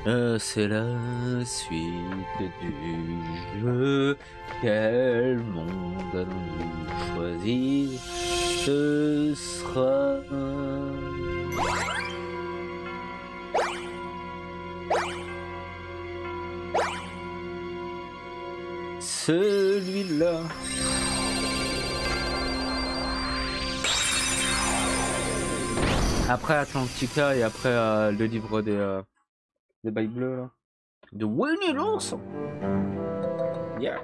C'est la suite du jeu. Quel monde allons-nous choisir? Ce sera... celui-là. Après Atlantica et après le livre des bails bleus là. De Winnie l'ours. Yeah.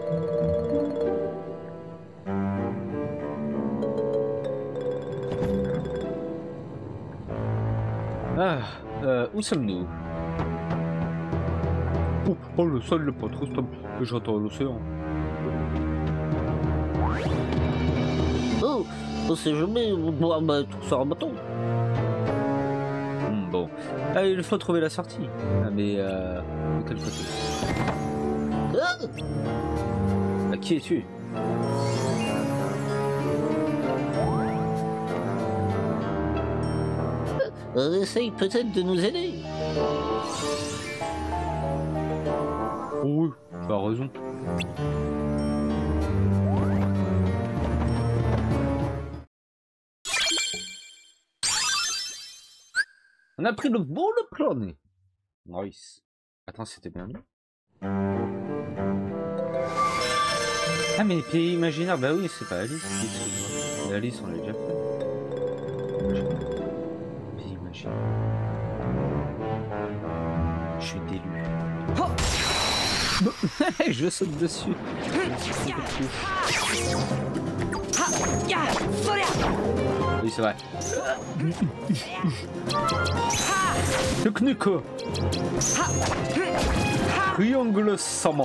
Où sommes-nous? Oh, le sol n'est pas trop stable. J'entends l'océan. Oh, on sait jamais, tout ça en bateau. Bon. Ah, il faut trouver la sortie. Ah, mais de quel côté? Ah, qui es-tu? On essaye peut-être de nous aider. Oh oui, tu as raison. On a pris le bon plané. Nice. Attends, c'était bien lui. Ah mais pays imaginaire, bah oui, c'est pas Alice. Et Alice, on l'a déjà fait. Pays imaginaire. Je suis délu. Oh je saute dessus. Oui, c'est vrai. Technique. Triangle sama.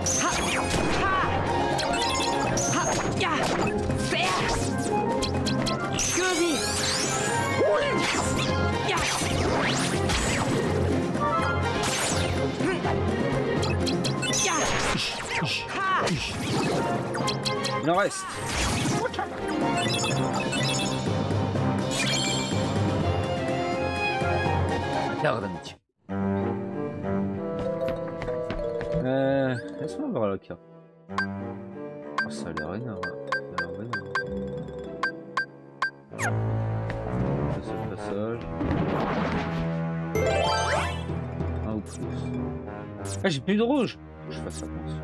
Il en reste. Laisse-moi voir la carte. Oh, ça a l'air énorme. Ce passage. Un ou plus. Ah, j'ai plus de rouge. Faut que je fasse attention.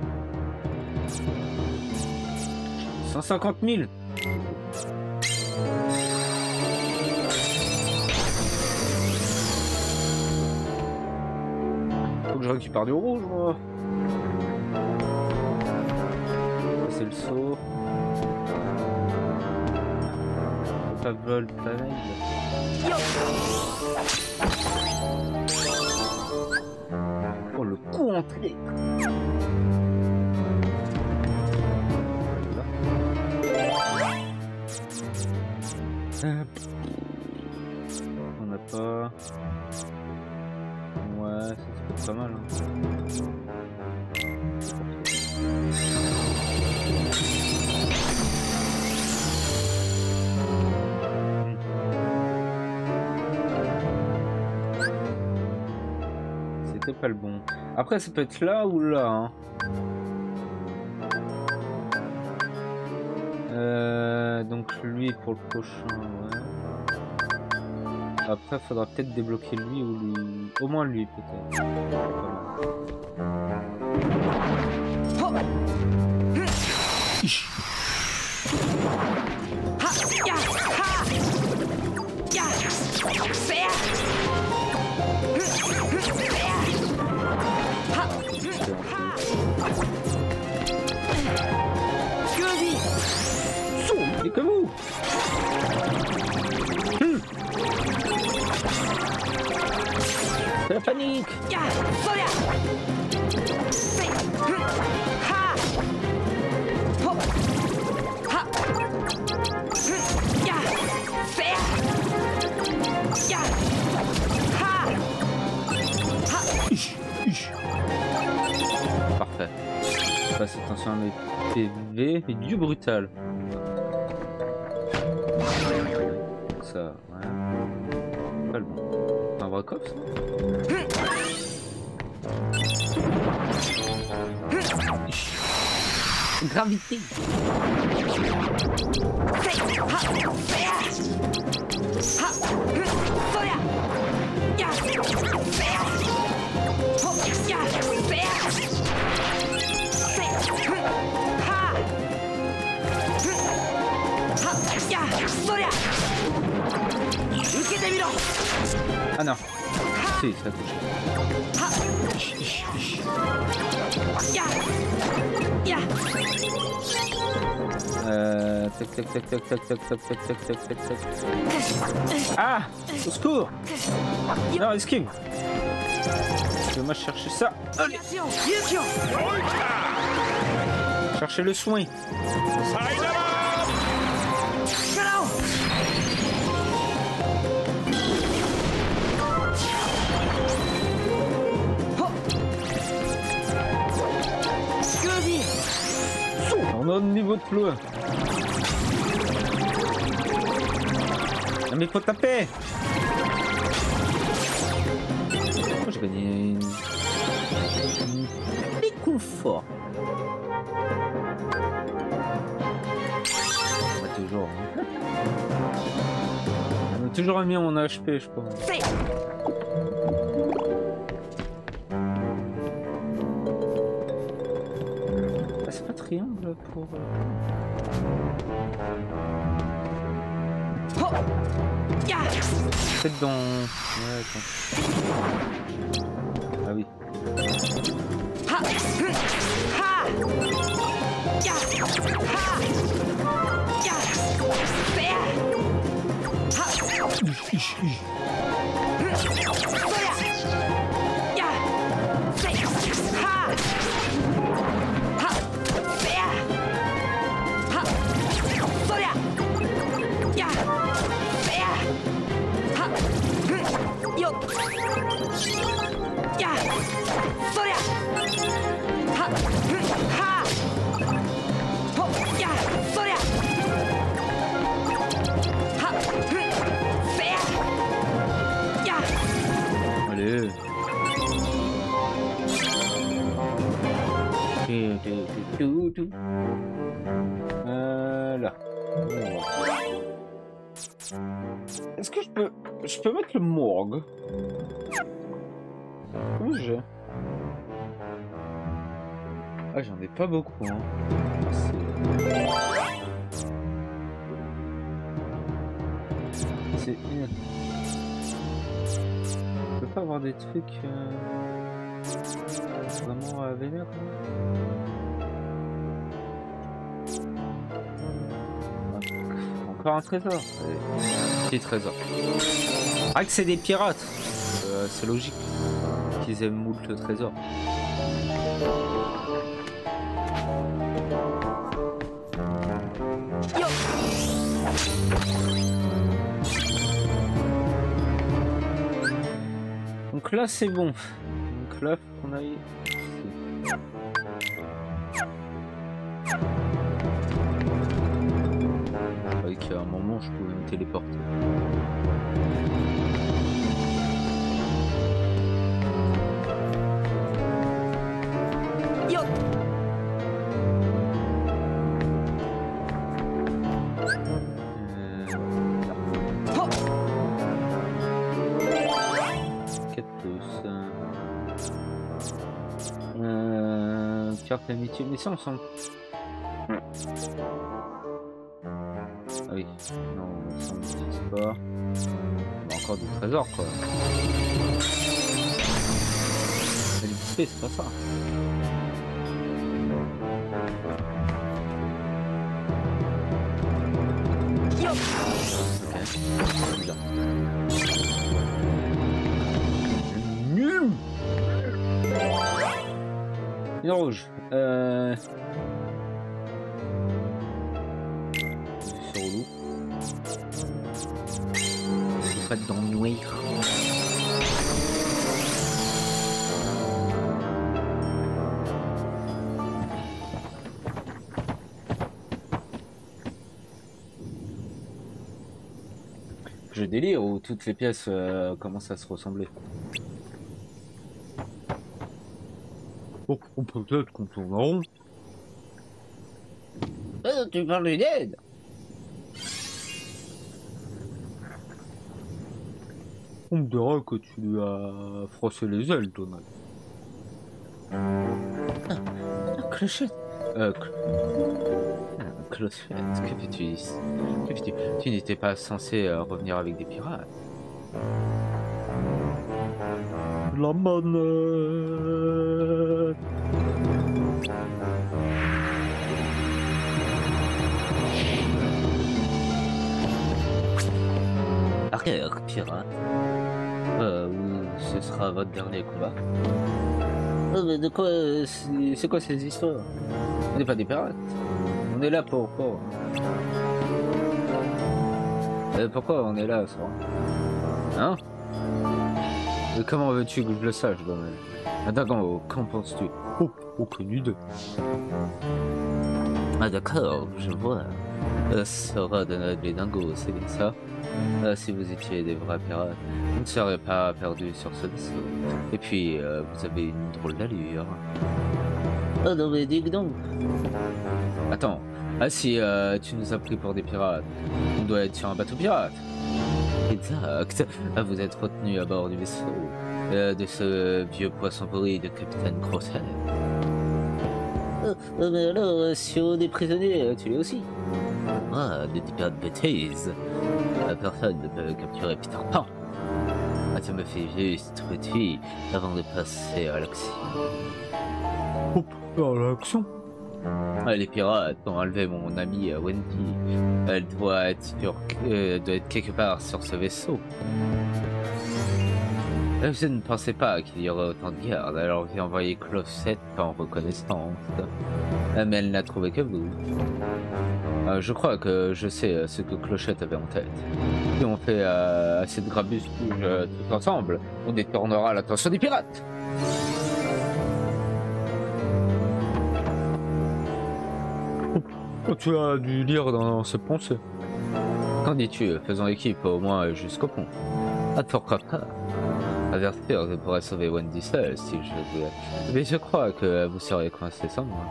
150 000. Faut que je récupère du rouge, moi. C'est le saut. Pas vol, pareil. Oh, le coup entré. On n'a pas... Ouais, ça c'est pas mal. Hein. C'était pas le bon. Après, ça peut être là ou là. Hein. Donc lui pour le prochain, ouais. Après, faudra peut-être débloquer lui ou lui. Au moins lui, peut-être. Et que vous c'est la panique. Parfait. Passe attention à mes PV et du brutal. Ça, ouais. Pas le bon. Un vrai cops, ça. Gravité. Ah non. Si, ça touche. Tac tac tac tac tac tac tac tac tac tac tac tac. Ah, au secours. Non, esquive. Je vais moi chercher ça. Allez. Chercher le soin. On a un niveau de flou. Non mais faut taper. Moi j'ai gagné une réconfort. On va toujours. On a toujours mis mon HP je pense. C'est pas triangle pour... Peut-être dans... Ouais, attends. Ah oui. Allez. Là. Est-ce que je peux mettre le morgue? Où j'ai? Ah, j'en ai pas beaucoup, hein. C'est une... Je peux pas avoir des trucs vraiment vénères, hein. Encore un trésor. Allez. Petit trésor. Ah que c'est des pirates. C'est logique qu'ils aiment moult le trésor. Donc là c'est bon. Donc là faut qu'on aille... À un moment je pouvais me téléporter. Yo. Carte d'amitié, mais ça on s'en... Ah oui, non, ça on n'utilise pas. On a encore des trésors quoi. L'électricité, c'est pas ça. Ok, bizarre. Nul. Une rouge. C'est relou. C'est pas dans le noir. Je délire où toutes les pièces commencent à se ressembler. Bon, on peut peut-être qu'on tourne en rond. tu parles d'une aide? On me dira que tu lui as froissé les ailes, Donald. Clochette. Clochette, que fais-tu ici? Que fais-tu? Tu n'étais pas censé revenir avec des pirates. La manette. Arrière, pirate. Oui, ce sera votre dernier combat. Mais de quoi C'est quoi ces histoires? On n'est pas des pirates. On est là pour... pourquoi on est là, ça? Hein? Comment veux-tu que je le sache, Donald? Attends, qu'en penses-tu? Oh, aucune idée. Ah d'accord, je vois. Sera Donald les dingos, c'est bien ça? Si vous étiez des vrais pirates, vous ne serez pas perdus sur ce vaisseau. Et puis, vous avez une drôle d'allure. Oh non mais dis donc. Attends, ah si tu nous as pris pour des pirates, on doit être sur un bateau pirate. Exact. Ah, vous êtes retenu à bord du vaisseau de ce vieux poisson pourri de Capitaine Crosset. Mais alors, si on est prisonnier, tu l'es aussi. Ah, ne dis pas de bêtises. Personne ne peut capturer Peter Pan. Ah, tu me fais juste petit avant de passer à l'action. Hop, à l'action. Les pirates ont enlevé mon amie Wendy. Elle doit être quelque part sur ce vaisseau. Je ne pensais pas qu'il y aurait autant de gardes, alors j'ai envoyé Clochette en reconnaissance. Mais elle n'a trouvé que vous. Je crois que je sais ce que Clochette avait en tête. Si on fait assez de grabuscules tous ensemble, on détournera l'attention des pirates. Oh, tu as dû lire dans ses pensées. Qu'en dis-tu? Faisons équipe au moins jusqu'au pont. Ah, pourquoi pas? Avertir, je pourrais sauver Wendy seul si je voulais. Mais je crois que vous serez coincé sans moi.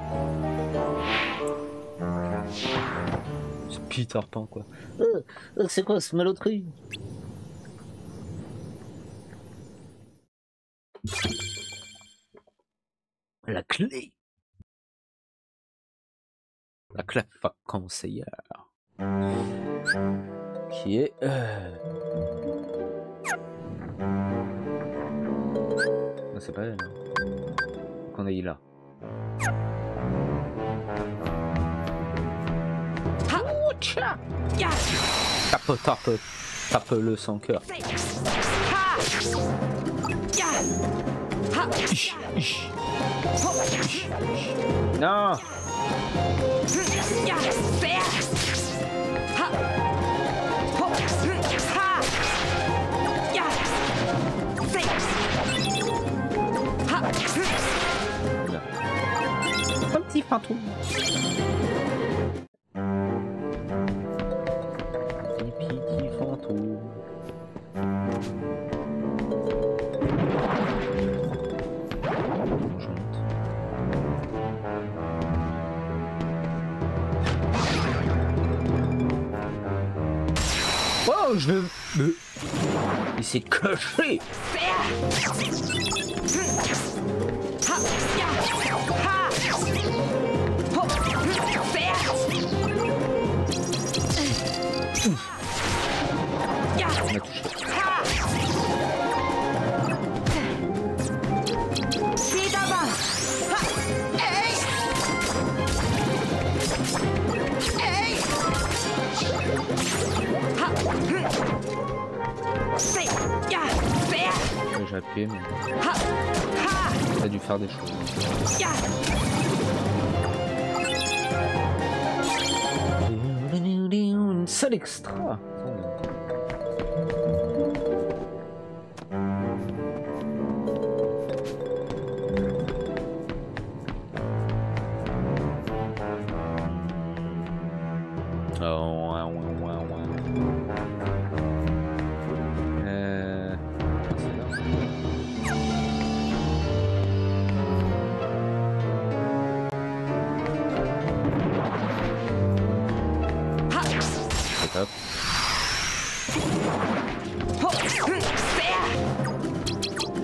C'est Peter Pan, quoi. C'est quoi ce malotru? La clé. La clé conseillère. Qui est... Non, c'est pas elle. Qu'on est là. Tape-le sans cœur. Non. Un petit fantôme. Petit fantôme. Oh, je veux... Il s'est caché. On a touché. J'ai appuyé, mais ça a dû faire des choses. Une seule extra.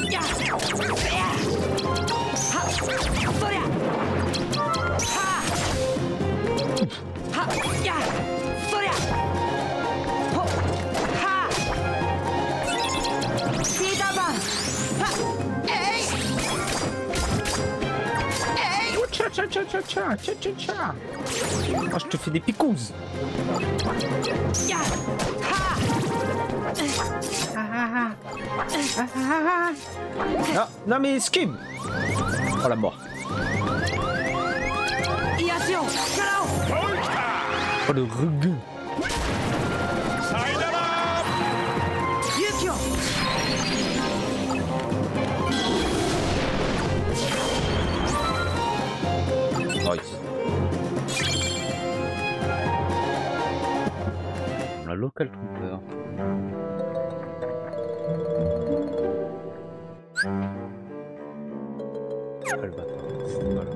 Oh, je te fais des picouses. Non, non mais esquive. Oh la mort. Oh le rugueux. Nice. La local trooper. Ah, le bâtard. Voilà.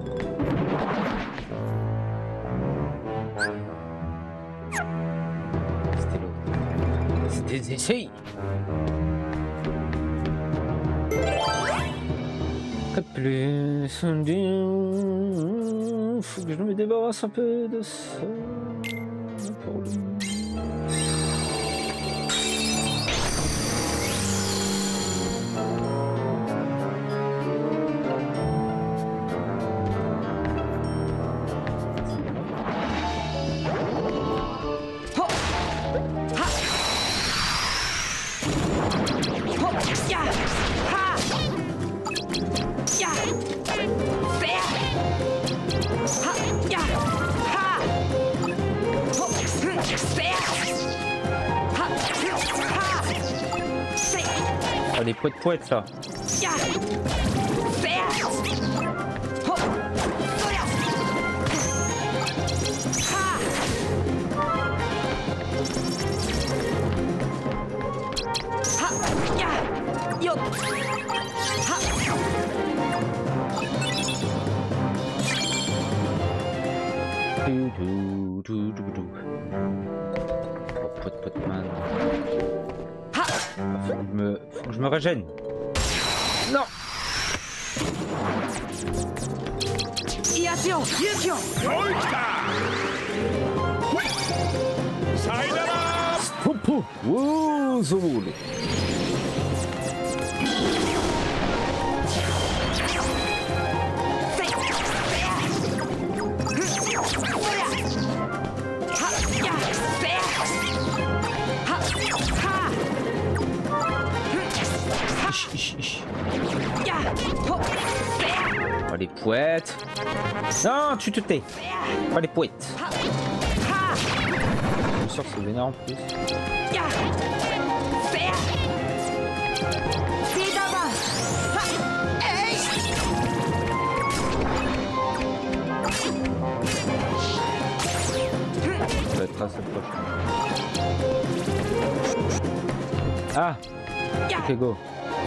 C'était l'autre. C'était des essais. Pas plus. Faut que je me débarrasse un peu de ça. Pour le... Oh, les poètes là. Poète man. Faut que je me régène. Non. Popo. Wow, Zolo. Oh, les poètes. Non, tu te tais. Pas les poètes. Je suis sûr que c'est vénère en plus. Ça va être assez proche. Ah. Ok, go.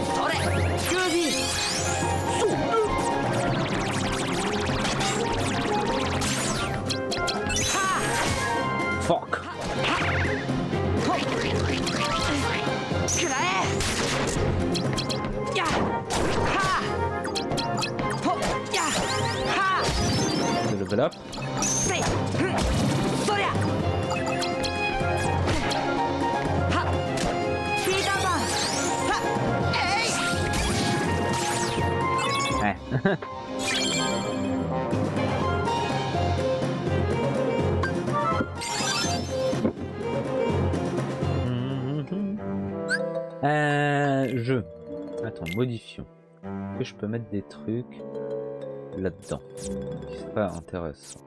Fuck. Level up. Jeu. Attends, modifions. Est-ce que je peux mettre des trucs là-dedans qui serait intéressant?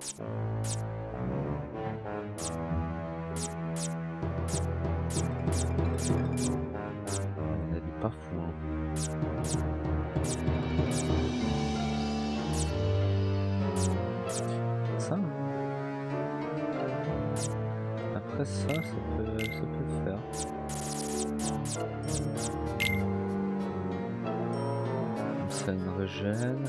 On a du pas fou. Ça. Après ça, ça peut le faire. Ça une régène.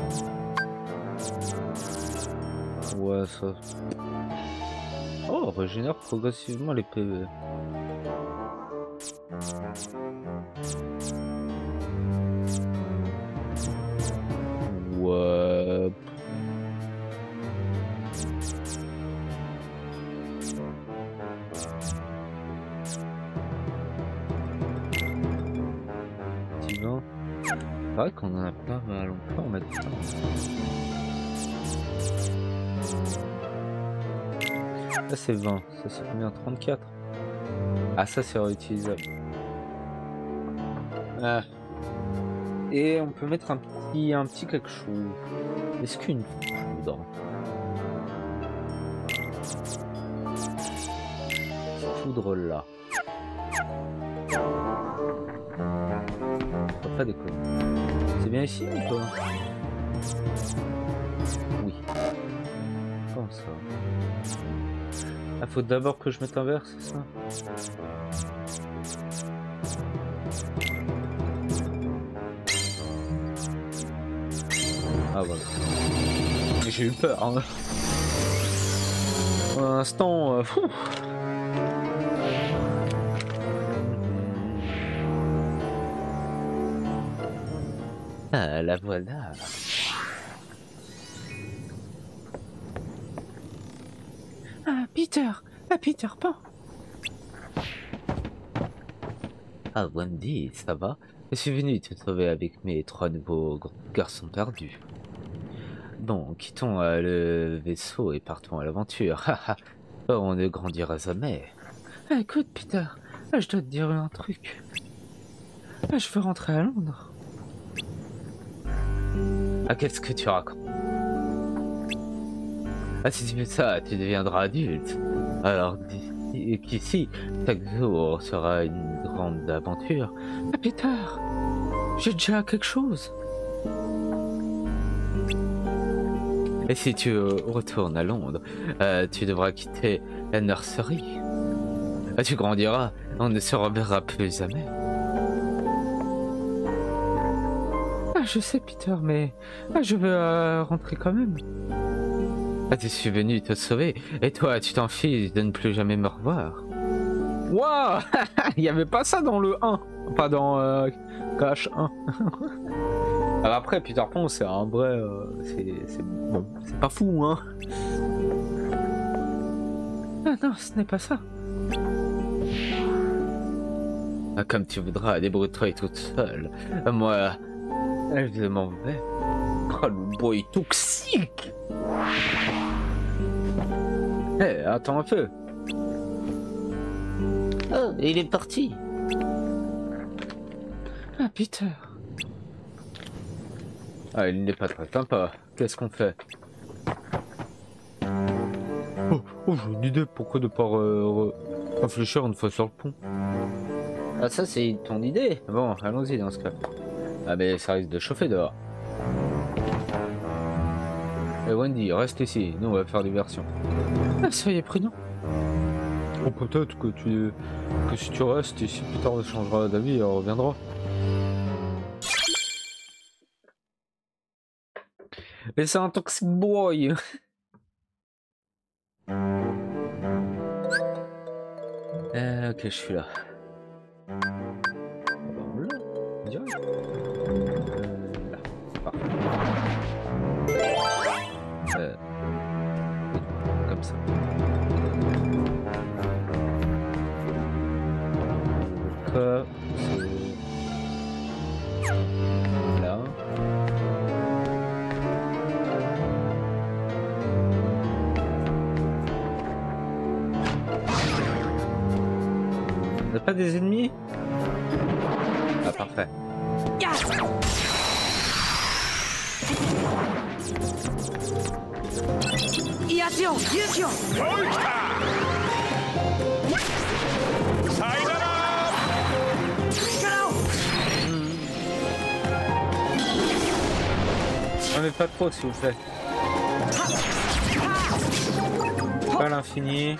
Ouais, ça. Oh, régénère progressivement les PV. vrai qu'on en a pas mal, on peut en mettre ça. Ça c'est 20, ça c'est combien? 34. Ah ça c'est réutilisable. Ah. Et on peut mettre un petit quelque chose. Est-ce qu'une foudre? Foudre là. Faut pas déconner. C'est bien ici ou pas? Oui. Comment ça? Ah, faut d'abord que je mette un verre, c'est ça? Ah voilà. J'ai eu peur. Hein. Pour l'instant, Ah, la voilà. Ah, Peter Pan. Ah, Wendy, ça va? Je suis venu te sauver avec mes 3 nouveaux garçons perdus. Bon, quittons le vaisseau et partons à l'aventure. On ne grandira jamais. Ah, écoute, Peter, je dois te dire un truc. Je veux rentrer à Londres. Ah, qu'est-ce que tu racontes? Ah, si tu fais ça, tu deviendras adulte. Alors, qu'ici, chaque jour sera une grande aventure. Ah, Peter, j'ai déjà quelque chose. Et si tu retournes à Londres, tu devras quitter la nurserie. Tu grandiras, on ne se reverra plus jamais. Ah, je sais, Peter, mais je veux rentrer quand même. Ah, je suis venu te sauver, et toi, tu t'en fiches de ne plus jamais me revoir. Waouh. Il n'y avait pas ça dans le 1, pas dans KH1. Alors après, Peter Pan, c'est un vrai... c'est bon, c'est pas fou, hein. Ah non, ce n'est pas ça. Ah, comme tu voudras, débrouille-toi toute seule. Moi, je m'en vais. Oh, le boy toxique. Eh, attends un peu. Oh, il est parti. Ah, Peter. Ah, il n'est pas très sympa. Qu'est-ce qu'on fait? Oh, j'ai une idée. Pourquoi ne pas réfléchir une fois sur le pont? Ah, ça, c'est ton idée. Bon, allons-y dans ce cas. Ah, mais ça risque de chauffer dehors. Et Wendy, reste ici. Nous, on va faire diversion. Ah, soyez prudent. Oh, peut-être que si tu restes ici, Peter changera d'avis et reviendra. Mais c'est un toxic boy. Ok, je suis là. Bon, là, direct. Là, parfait. Comme ça. C'est Là. On n'a pas des ennemis? Ah, parfait. Non mais pas trop s'il vous plaît. Pas l'infini.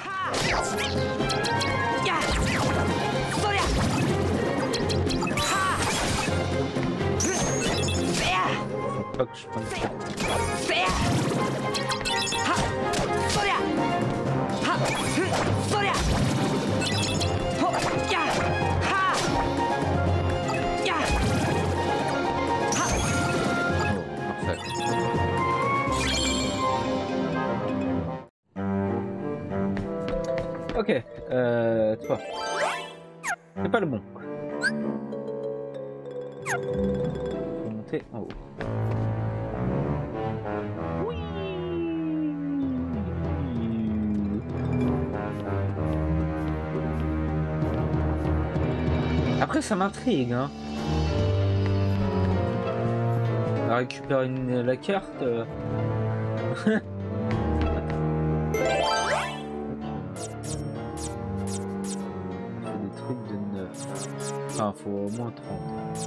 Faut pas que je prenne ça. Ok, toi. C'est pas le bon. Faut monter en haut. Oui. Après, ça m'intrigue, hein. On va récupérer la carte. Des trucs de 9. Enfin, faut au moins 30.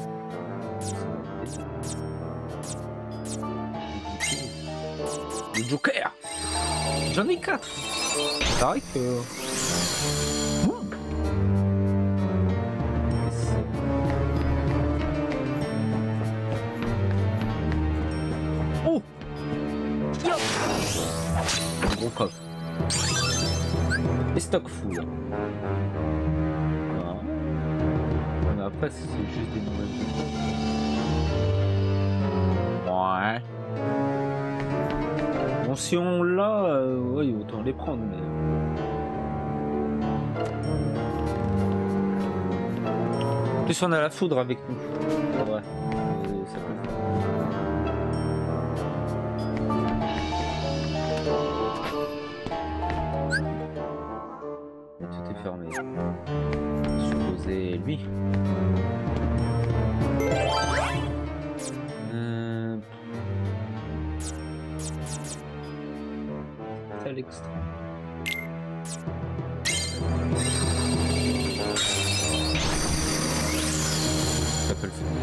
Le Joker. J'en ai 4. C'est vrai que... Oh, gros coffre. Et stock full. Voilà. Mais après, c'est juste des nouvelles choses. Ouais. Bon, si on l'a, oui, autant les prendre, mais... En plus, on a la foudre avec nous. C'est vrai. Ça peut le faire. Tout est fermé. Supposé lui. C'est à l'extrême. Ça peut le faire.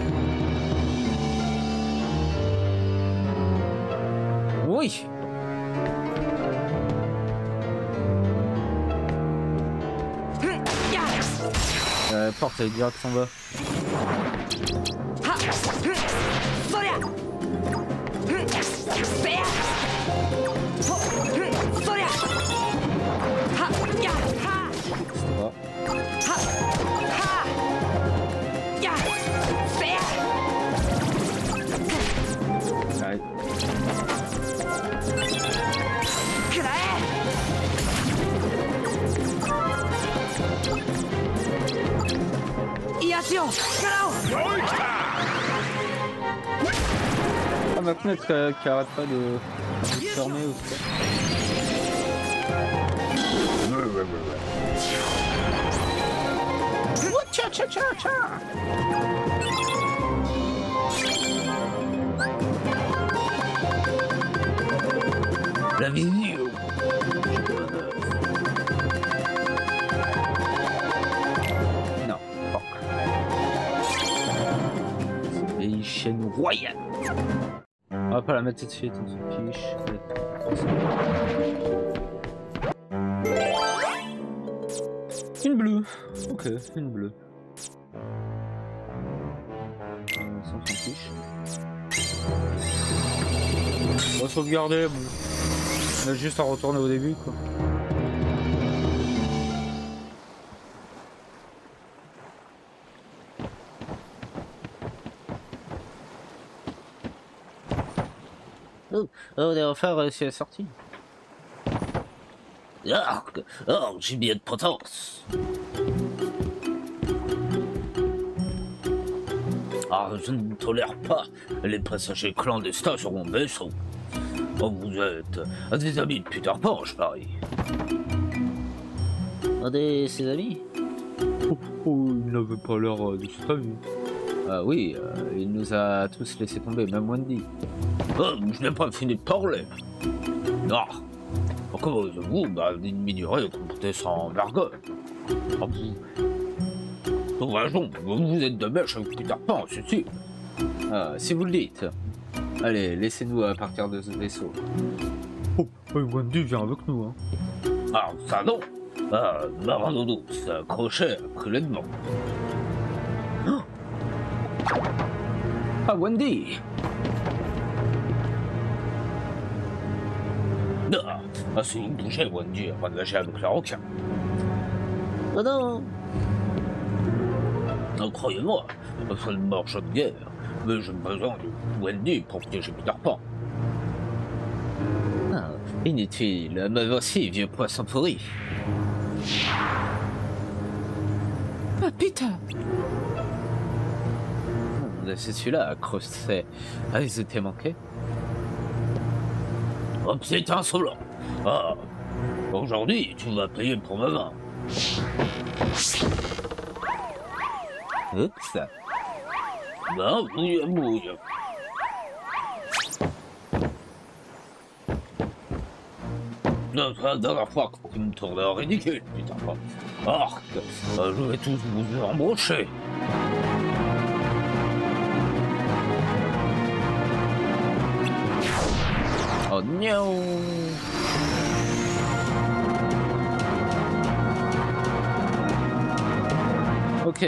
Oui. La porte elle est direct en bas. Ah, ma fenêtre qui arrête pas de fermer ou quoi. La vidéo. Non, fuck. C'est une chaîne royale. On va pas la mettre tout de suite, on se fiche. Une bleue. Ok, une bleue. On s'en fiche. On va sauvegarder. Bon. On a juste à retourner au début, quoi. Oh, on a enfin réussi à la sortie. Oh, j'ai bien de potence. Ah, je ne tolère pas les passagers clandestins sur mon vaisseau. Oh, vous êtes des amis de Peter Pan, je parie. On est ses amis. Oh, il n'avait pas l'air de ses amis. Ah oui, il nous a tous laissé tomber, même Wendy. Oh, je n'ai pas fini de parler. Ah, comment vous m'ignorez et comportez sans vergogne. Oh, vous raison, vous êtes de mèche avec Peter Pan, c'est sûr. Ah, si vous le dites. Allez, laissez-nous partir de ce vaisseau. Oh, Wendy vient avec nous, hein. Ah, ça non. Ah, Marandodo s'est accroché cruellement. Ah, Wendy! Ah, si vous bougez, Wendy, avant de nager avec la requin. Oh non. Non, croyez-moi, ça ne marche de guerre, mais j'ai besoin de Wendy pour protéger Peter Pan. Ah, inutile, me voici, vieux poisson pourri. Ah, Peter! Merde, c'est celui-là, Crosset. Ah, ils étaient manqués. Oh, c'est insolent. Ah, aujourd'hui, tu vas payer pour ma vin. Oups. Ben, mouille, mouille. La dernière fois que tu me tournais en ridicule, putain. Arc, je vais tous vous embaucher. Oh non. Ok.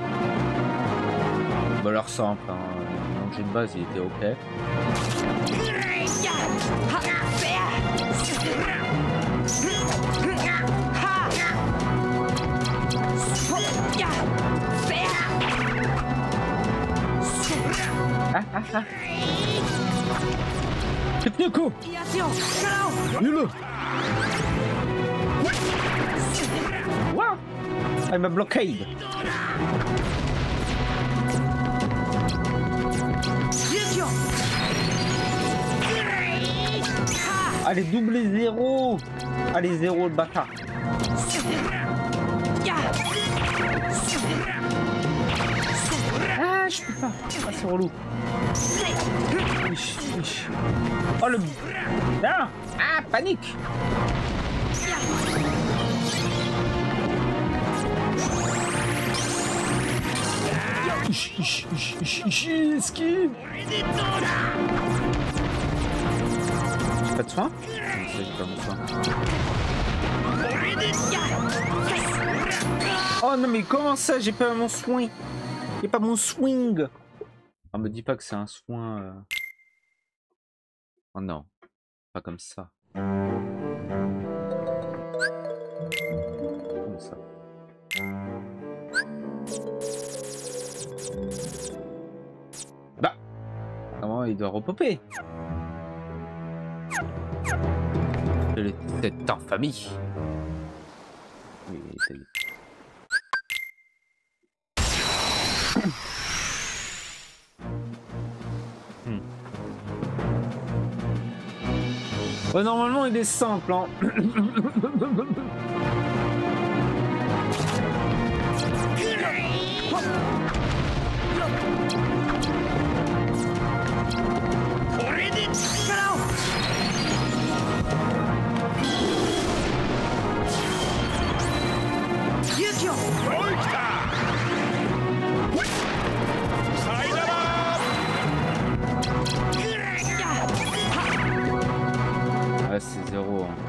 Bah alors simple, hein. Mon jeu de base il était ok. Technico! Nul! What? I'm a blockade! Allez, double zéro! Allez, zéro le bâtard! Ah, je peux pas! Ah, c'est relou! Oh le... Ah, ah, panique! Esquive! Pas de soin? J'ai pas mon soin. Oh non mais comment ça j'ai pas mon soin? J'ai pas mon swing! Ah me dis pas que c'est un soin... Oh non, pas comme ça. Comme ça. Bah, comment il doit repopper? C'est infamie. Oui, ouais, normalement il est simple, hein. Ouais, c'est zéro. Hein.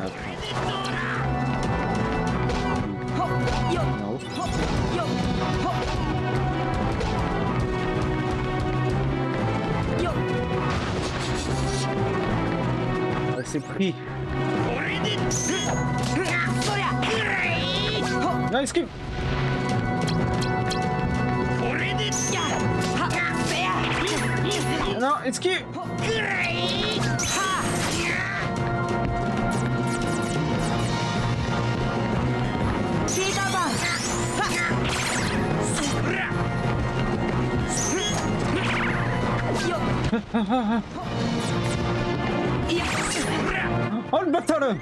Ouais, c'est pris. Non, esquive. Non, esquive. Oh le bâtard là.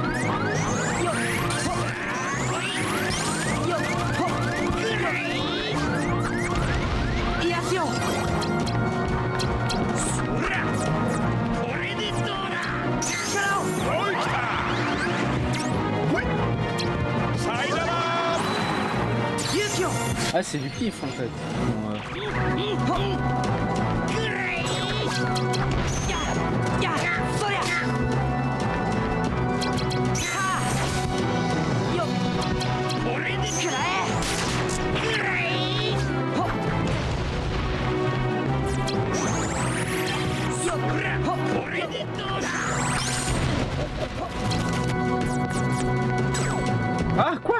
Ah c'est du pif en fait. Ah quoi?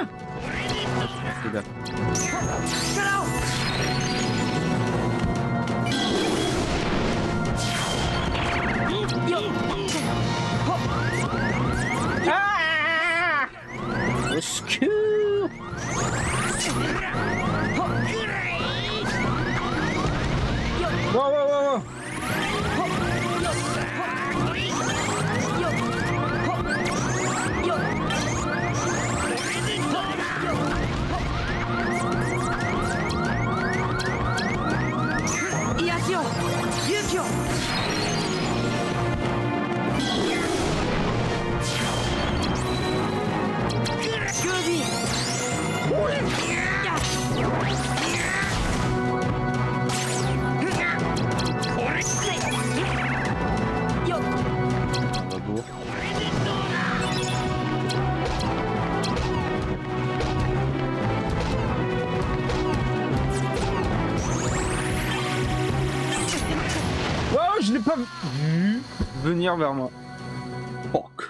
je l'ai pas vu venir vers moi. Fuck.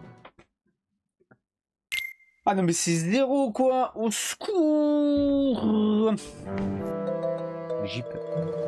Ah non mais c'est zéro quoi. Au secours. J'y peux.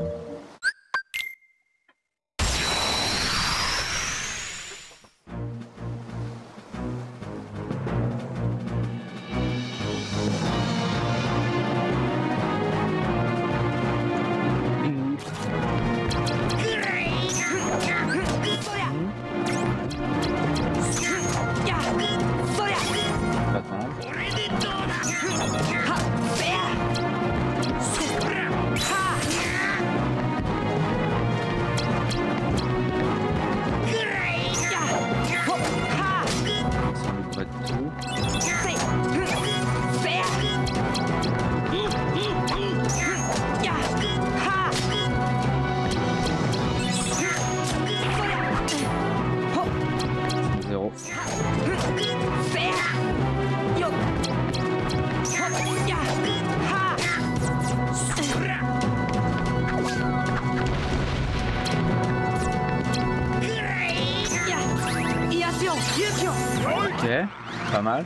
Ok, pas mal.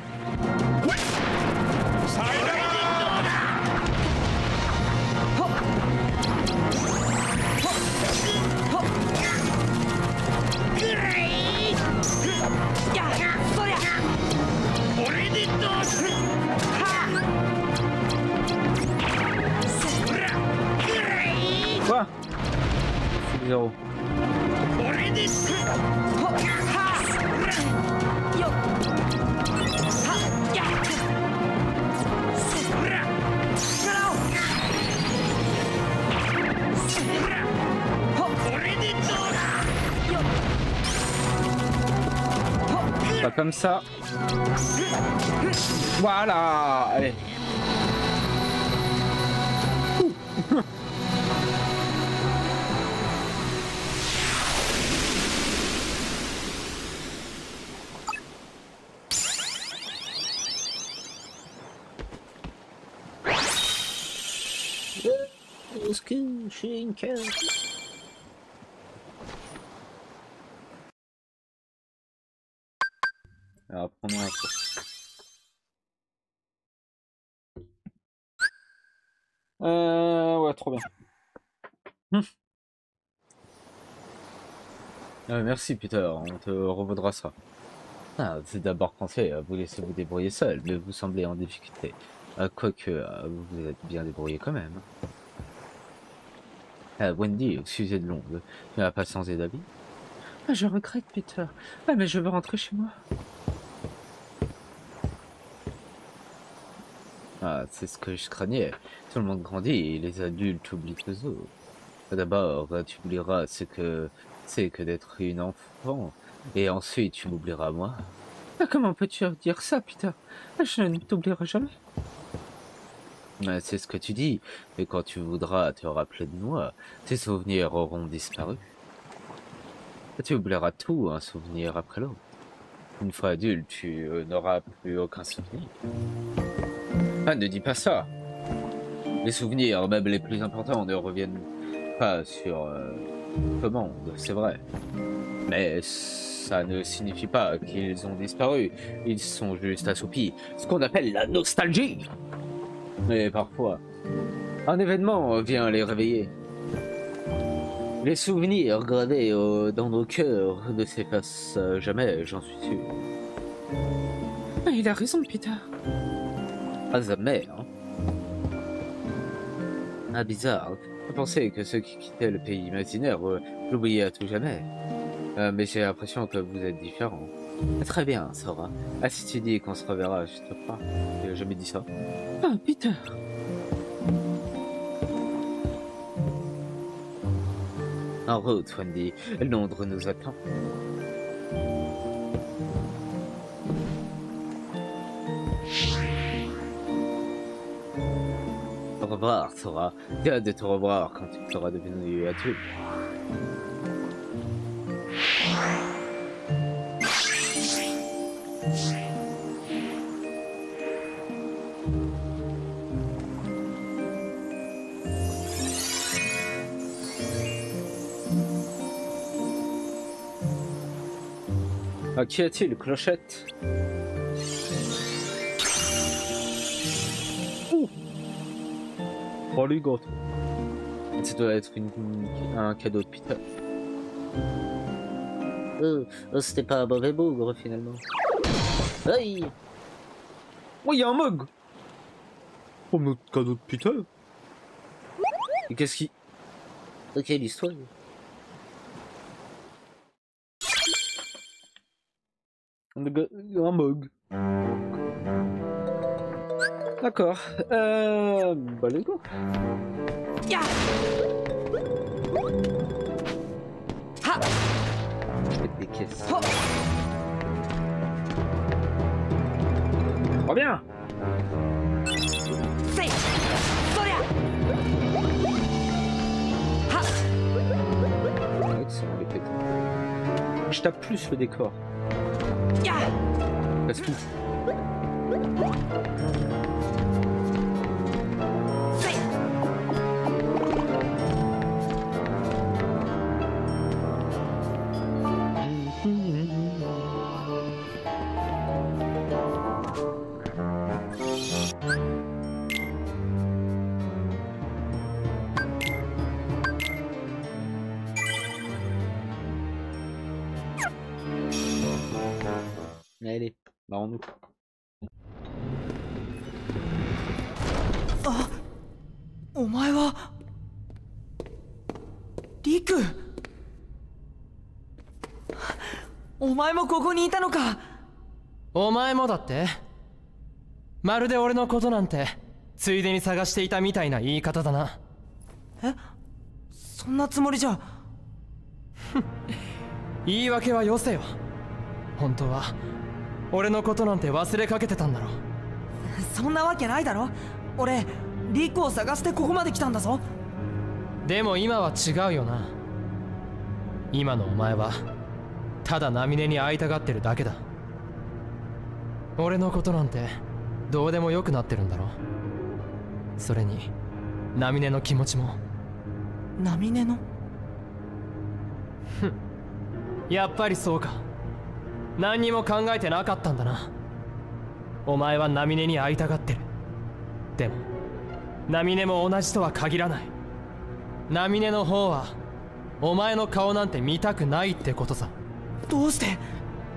Quoi? Zéro. Pas comme ça. Voilà. Allez. Est-ce que j'ai une carte? Alors, prenons un peu. Ouais, trop bien. Merci Peter, on te revaudra ça. Ah, c'est d'abord pensé à vous laisser vous débrouiller seul, mais vous semblez en difficulté. Quoique, vous vous êtes bien débrouillé quand même. Wendy, au sujet de Londres, tu n'as pas changé d'avis? Ah, je regrette, Peter. Ah, mais je veux rentrer chez moi. Ah, c'est ce que je craignais. Tout le monde grandit et les adultes oublient les autres. D'abord, tu oublieras ce que c'est que d'être une enfant, et ensuite tu m'oublieras moi. Ah, comment peux-tu dire ça, Peter? Ah, je ne t'oublierai jamais. C'est ce que tu dis, mais quand tu voudras te rappeler de moi, tes souvenirs auront disparu. Tu oublieras tout, un souvenir après l'autre. Une fois adulte, tu n'auras plus aucun souvenir. Ah, ne dis pas ça. Les souvenirs, même les plus importants, ne reviennent pas sur commande, c'est vrai. Mais ça ne signifie pas qu'ils ont disparu. Ils sont juste assoupis. Ce qu'on appelle la nostalgie. Mais parfois, un événement vient les réveiller. Les souvenirs gravés dans nos cœurs ne s'effacent jamais, j'en suis sûr. Ah, il a raison, Peter. Pas jamais, hein. Ah, bizarre. Je pensais que ceux qui quittaient le pays imaginaire l'oubliaient à tout jamais. Mais j'ai l'impression que vous êtes différents. Très bien, Sora. Ah, si tu dis qu'on se reverra, je te crois. J'ai jamais dit ça. Ah, Peter. En route, Wendy. Londres nous attend. Au revoir, Sora. J'ai hâte de te revoir quand tu seras devenu adulte. Ah, qu'y a-t-il, Clochette? Ouh. Oh les gars. Ça doit être un cadeau de Peter. C'était pas un mauvais bougre finalement. Aïe! Oh, il y a un mug! Oh, notre cadeau de Peter! Et qu'est-ce qui... Ok, l'histoire. Un mug. D'accord. Bah, let's go. Je vais des caisses. Oh bien! Excellent, les pétons. Je tape plus le décor. Parce tout. Allez, barrons-nous. Ah, お前はリク。お前もここにいたのか。 お前もだって。まるで俺のことなんてついでに探していたみたいな言い方だな。 え、そんなつもりじゃ。 言い訳はよせよ。本当は俺のことなんて忘れかけてたんだろ。 そんなわけないだろ。俺リクを探してここまで来たんだぞ。 でも今は違うよな。今のお前はただナミネに会いたがってるだけだ。俺のことなんてどうでもよくなってるんだろ。それにナミネの気持ちも。 ナミネの？ やっぱりそうか。何にも考えてなかったんだな。お前はナミネに会いたがってる。でもナミネも同じとは限らない。ナミネの方はお前の顔なんて見たくないってことさ。 どうして？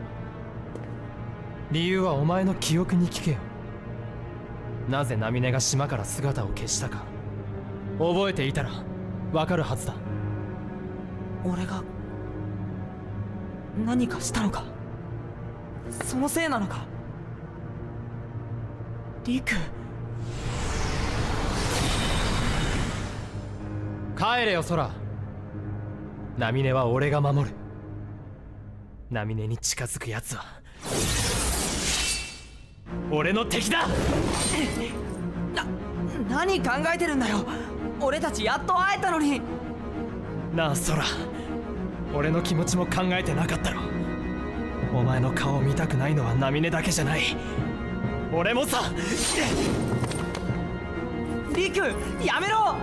理由はお前の記憶に聞けよ。なぜナミネが島から姿を消したか覚えていたらわかるはずだ。 俺が何かしたのか。そのせいなのか。リク。 帰れよ空。ナミネは俺が守る。ナミネに近づくやつは俺の敵だ。 何考えてるんだよ。俺たちやっと会えたのに。 なあ空、俺の気持ちも考えてなかったろ。お前の顔を見たくないのはナミネだけじゃない。俺もさ。 リク、やめろ。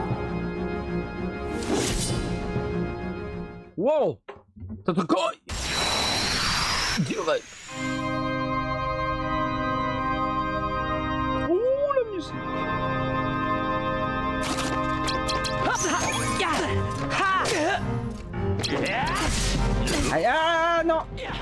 Wow! T'as direct. Oh, la musique. Ah non.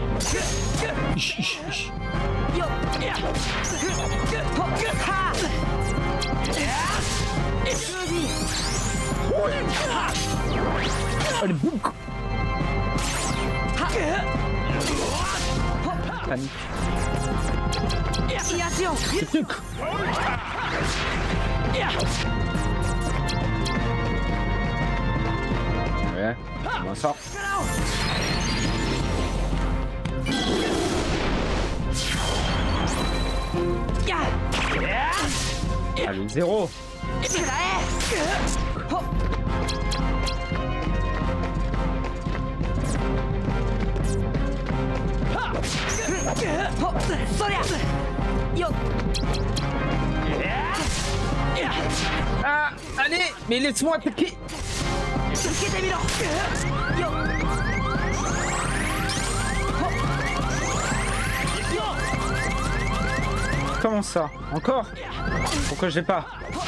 Allez, boum. Panique. C'est truc. Ouais, on en sort. Allez, 0. Ah, allez, mais laisse-moi attaquer. Comment ça? Encore? Pourquoi j'ai pas?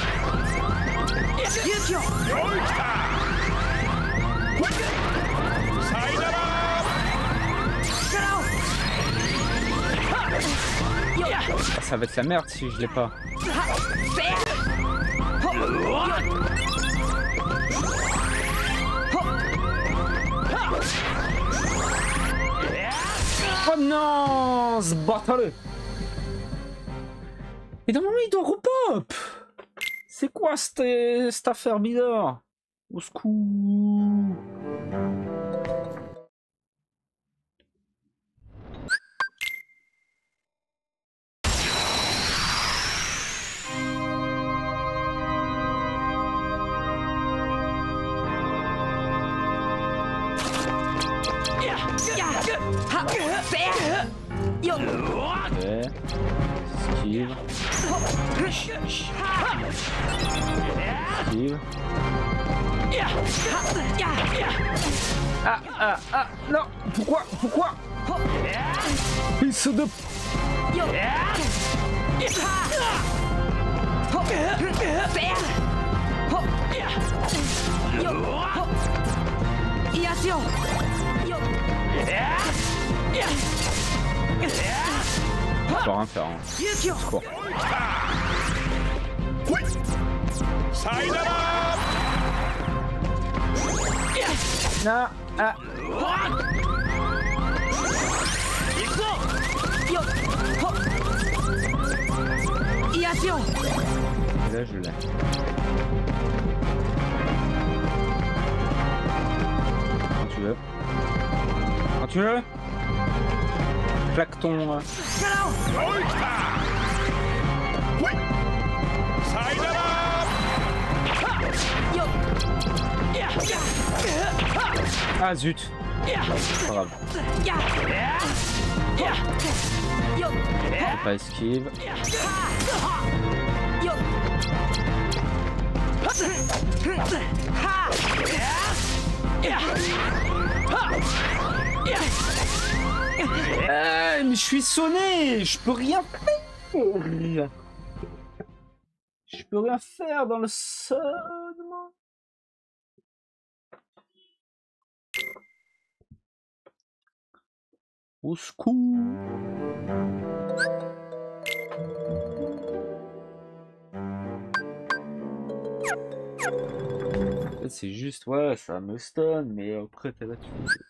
Ah, ça va être la merde si je l'ai pas. Oh non, ce bâtard! Et d'un moment il doit repop! C'est quoi cette affaire bizarre? Au secours! Ok. Esquive. Esquive. Ah, non! Pourquoi? Fils de... Je peux rien faire. Hein. Secours. Non. Ah. Là je l'ai. Quand tu veux. Quand tu veux. Claque ton... Ah zut. Pas grave. Pas esquive. Mais je suis sonné, je peux rien faire. Je peux rien faire dans le sonnement. Au secours. En fait, c'est juste, ouais, ça me stun, mais après t'es là, tu...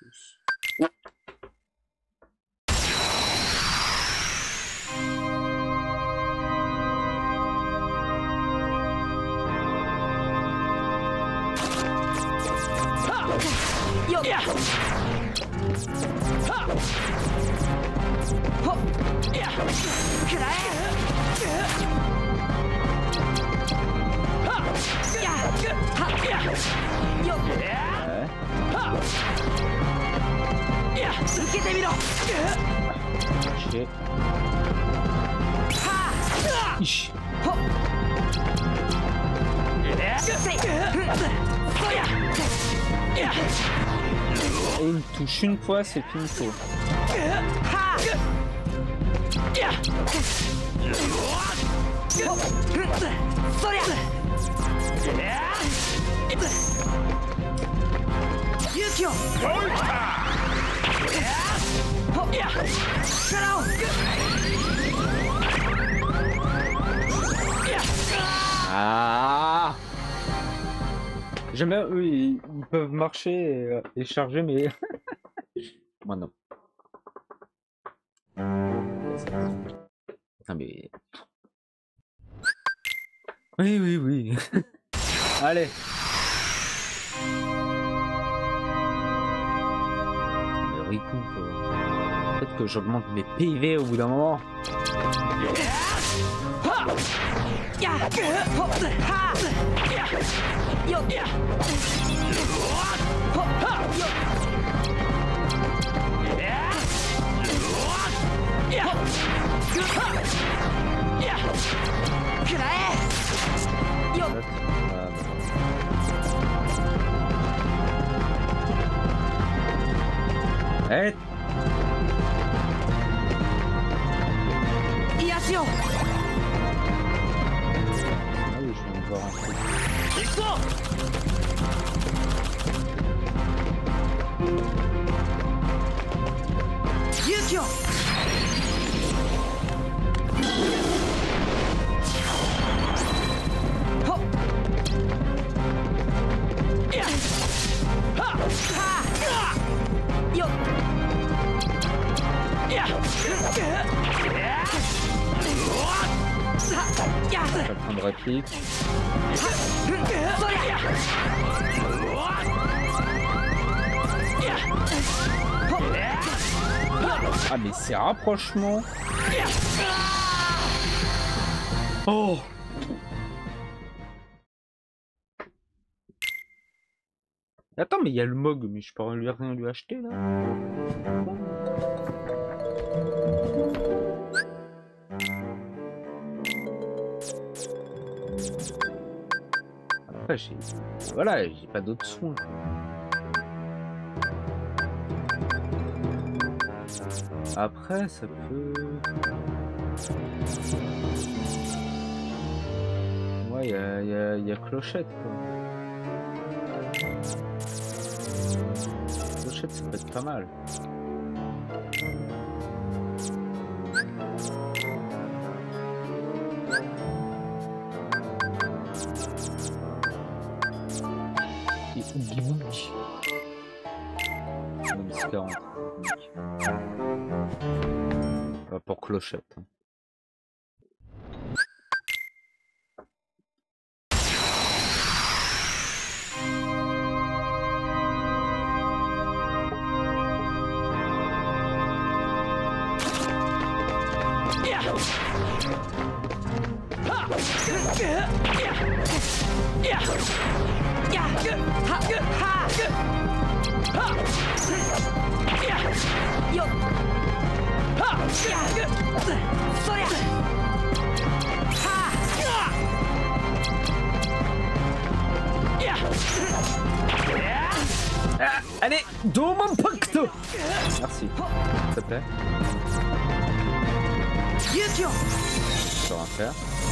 Et il me touche une fois, c'est finito. Ah! Jamais eux ils peuvent marcher et charger, mais moi non. Putain mais... Oui. Allez. Le Riku, peut-être que j'augmente mes PV au bout d'un moment. Hey. 気をほっいやはっはっよっいや Ça prend de réplique. Ah mais c'est rapprochement. Oh. Attends mais il y a le Mog, mais je peux rien lui acheter là. Après j'ai... Voilà, j'ai pas d'autres soins. Après ça peut... Ouais, y a Clochette quoi. Clochette ça peut être pas mal. Et Oogie Boogie. Même si 40. Pour Clochette. Ah, allez, Doman Pacte. Merci, s'il te plaît. Je peux rien faire.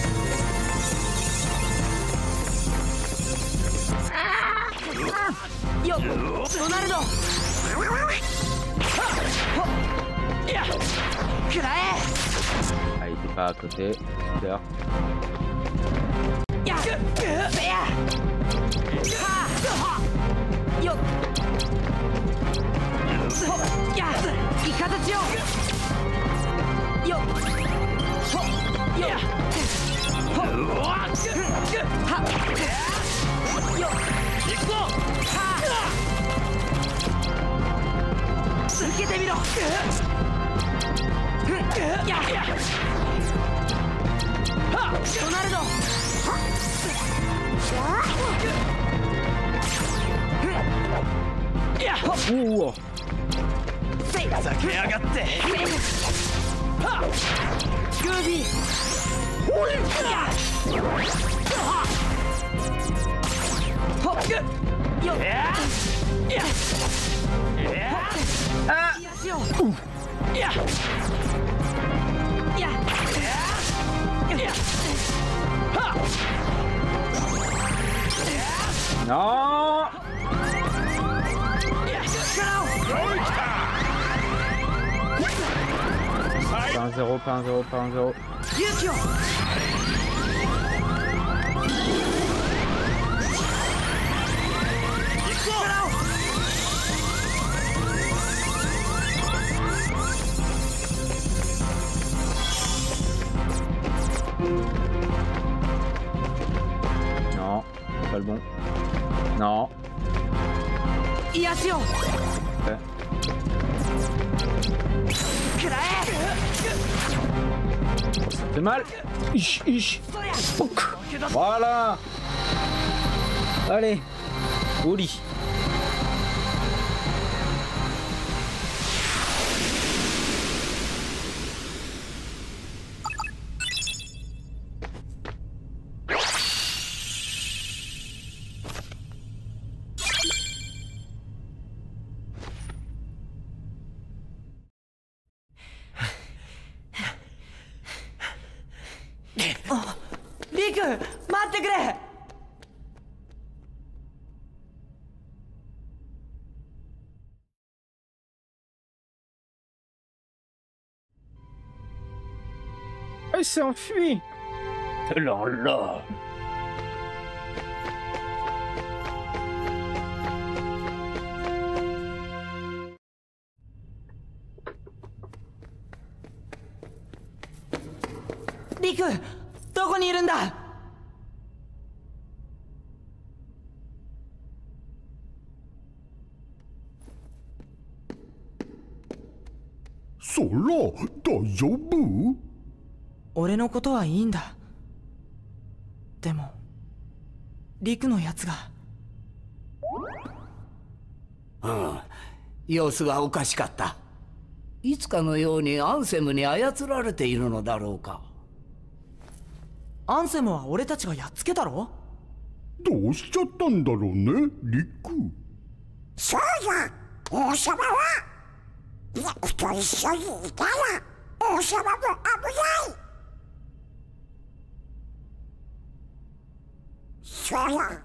Yo, Ronaldo. Ah, il était pas à côté. Super. Yo. Yo. Ouh. ふざけやがってグービーホックよっあっよっやや Non. 1-0, pas 1-0, pas 1-0. Non, pas le bon. Non. Ouais. Ça fait mal. Ich. Voilà. Allez, au lit. il s'est enfui. Alors là. Riku, どこにいるんだ？ そら、大丈夫？ 俺のことはいいんだ。でも、リクのやつが。 うん、様子がおかしかった。いつかのようにアンセムに操られているのだろうか。 アンセムは俺たちがやっつけたろ？ どうしちゃったんだろうね、リク。 そうや、王様は僕と一緒にいたら王様も危ない。そうや。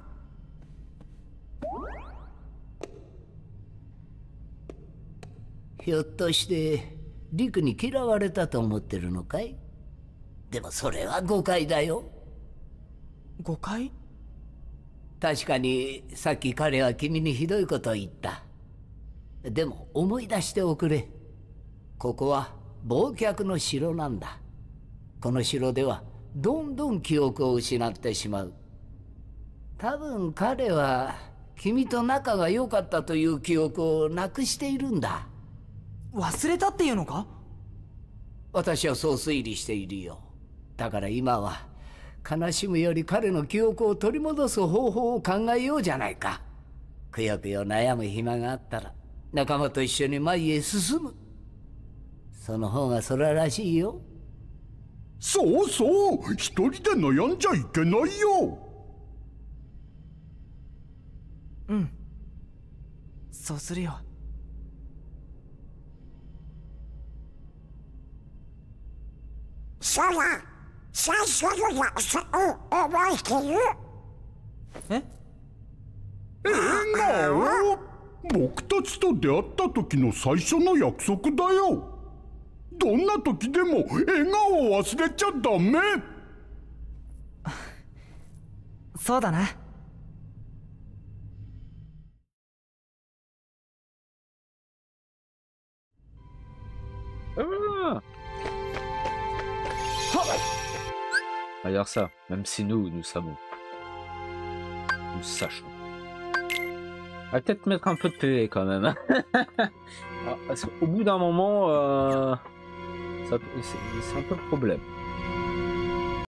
ひょっとしてリクに嫌われたと思ってるのかい？でもそれは誤解だよ。 誤解？ 確かにさっき彼は君にひどいことを言った。でも思い出しておくれ。ここは忘却の城なんだ。この城ではどんどん記憶を失ってしまう。多分彼は君と仲が良かったという記憶をなくしているんだ。 忘れたっていうのか？ 私はそう推理しているよ。だから今は悲しむより彼の記憶を取り戻す方法を考えようじゃないか。くよくよ悩む暇があったら仲間と一緒に前へ進む。その方が空らしいよ。 そうそう、一人で悩んじゃいけないよ。 うん、そうするよ。 そうや、最初の約束を覚えてる？ え？ 笑顔？僕たちと出会った時の最初の約束だよ。どんな時でも笑顔を忘れちゃダメ。 そうだな。 Regarde ça, même si nous savons. Nous sachons. On va peut-être mettre un peu de PV quand même. Parce qu'au bout d'un moment, c'est un peu le problème.